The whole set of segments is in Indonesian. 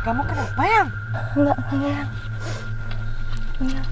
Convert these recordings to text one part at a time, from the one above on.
Kamu kenapa, Yang? Enggak, Yang. Enggak.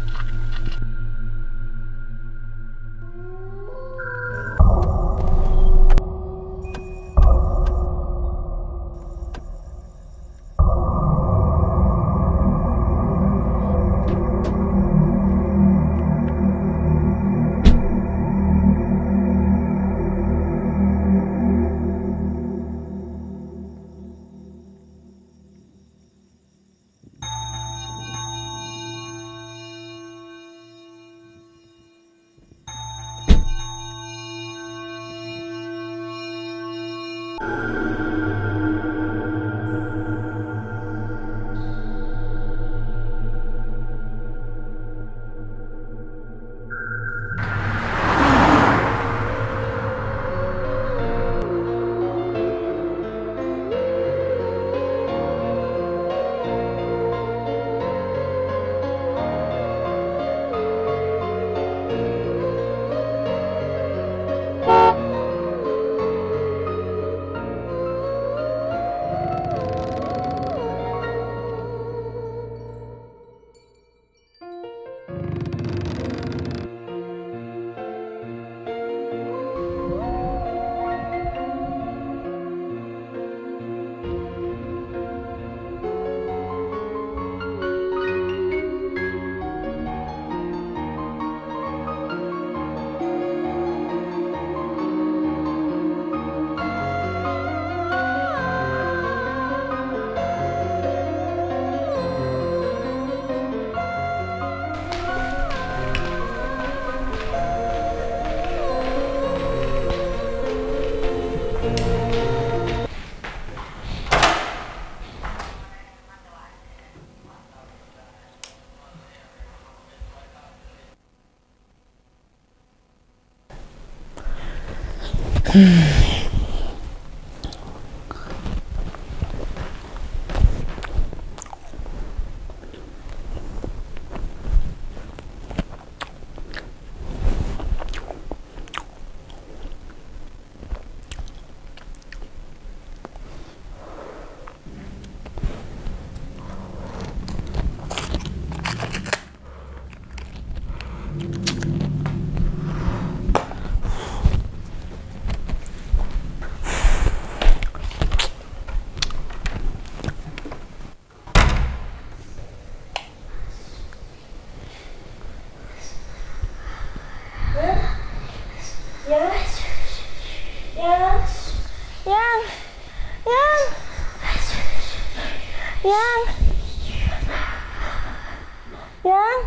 Yang.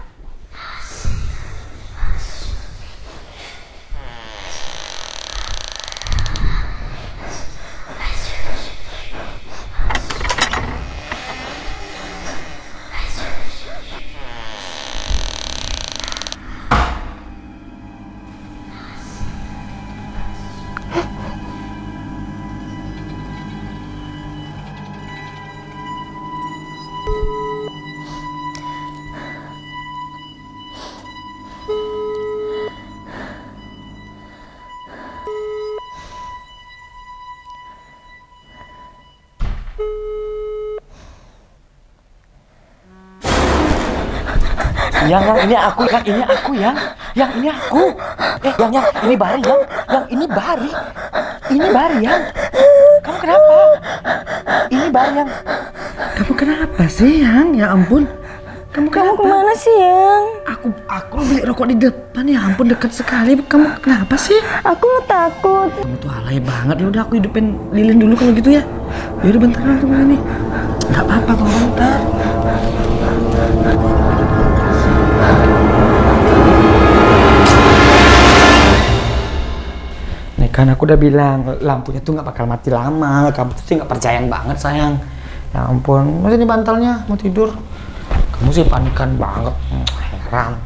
Yang ini aku, yang ini aku. Yang ini Bari, yang ini Bari. Ini Bari, yang. Kamu kenapa? Ini Bari, yang. Kamu kenapa sih, yang? Ya ampun. Kamu kemana sih, Yang? Aku beli rokok di depan, ya ampun, dekat sekali. Kamu kenapa sih? Aku takut. Kamu tuh alay banget. Ya udah aku hidupin lilin dulu kalau gitu ya. Ya udah bentar, tunggu ini. Enggak apa-apa, tunggu bentar. Nih kan aku udah bilang lampunya tuh nggak bakal mati lama. Kamu tuh sih nggak percayaan banget, sayang. Ya ampun, masih ini bantalnya mau tidur. Kamu sih panikan banget. Heran.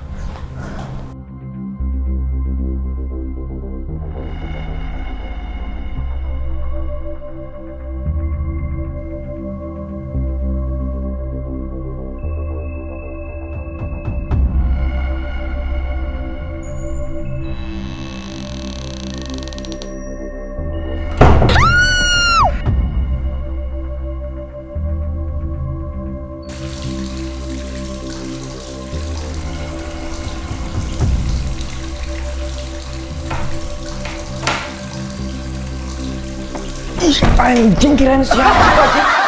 Ih, anjing kirain siapa sih?